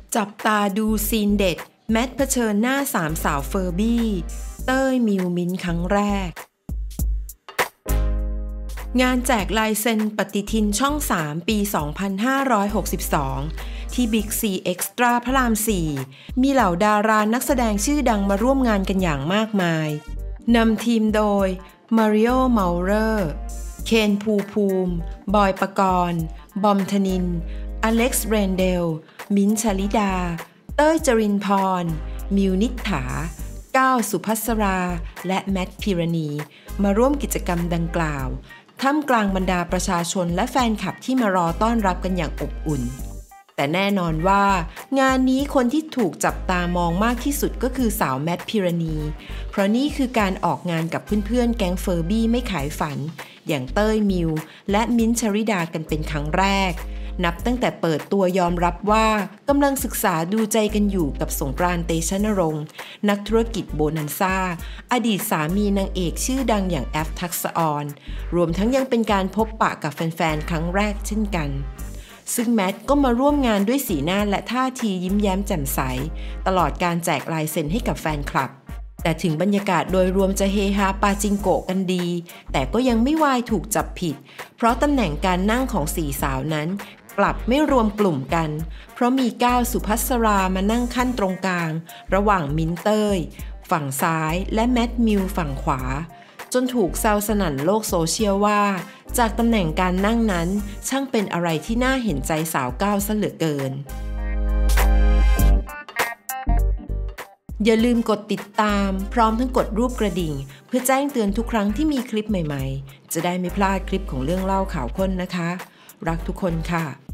จับตาดูซีนเด็ดแมทเผชิญหน้าสามสาวเฟอร์บี้เต้ยมิวมิ้นท์ครั้งแรกงานแจกลายเซ็นปฏิทินช่อง 3 ปี 2562 ที่ Big C Extra พระราม 4 มีเหล่าดารานักแสดงชื่อดังมาร่วมงานกันอย่างมากมายนำทีมโดยมาริโอ เมาเลอร์เคนภูมิบอยปกรณ์บอมธนินทร์อเล็กซ์เรนเดลมิ้นท์ชลิดาเต้ยจรินพรมิวนิษฐาก้าวสุภัสรา และแมทพิรณีมาร่วมกิจกรรมดังกล่าวท่ามกลางบรรดาประชาชนและแฟนคลับที่มารอต้อนรับกันอย่างอบอุ่นแต่แน่นอนว่างานนี้คนที่ถูกจับตามองมากที่สุดก็คือสาวแมทพิรณีเพราะนี่คือการออกงานกับเพื่อนๆแก๊งเฟอร์บี้ไม่ขายฝันอย่างเต้ยมิวและมิ้นท์ชริดากันเป็นครั้งแรกนับตั้งแต่เปิดตัวยอมรับว่ากำลังศึกษาดูใจกันอยู่กับสงกรานต์ เตชะนรงค์นักธุรกิจโบนันซ่าอดีตสามีนางเอกชื่อดังอย่างแอฟทักษะออนรวมทั้งยังเป็นการพบปะกับแฟนๆครั้งแรกเช่นกันซึ่งแมทก็มาร่วมงานด้วยสีหน้าและท่าทียิ้มแย้มแจ่มใสตลอดการแจกลายเซ็นให้กับแฟนคลับแต่ถึงบรรยากาศโดยรวมจะเฮฮาปาจิงโกะกันดีแต่ก็ยังไม่วายถูกจับผิดเพราะตำแหน่งการนั่งของสี่สาวนั้นกลับไม่รวมกลุ่มกันเพราะมีก้าวสุภัสรามานั่งขั้นตรงกลางระหว่างมิ้นเต้ยฝั่งซ้ายและแมทมิวฝั่งขวาจนถูกแซวสนั่นโลกโซเชียลว่าจากตำแหน่งการนั่งนั้นช่างเป็นอะไรที่น่าเห็นใจสาวก้าวซะเหลือเกินอย่าลืมกดติดตามพร้อมทั้งกดรูปกระดิ่งเพื่อแจ้งเตือนทุกครั้งที่มีคลิปใหม่ๆจะได้ไม่พลาดคลิปของเรื่องเล่าข่าวข้นนะคะรักทุกคนค่ะ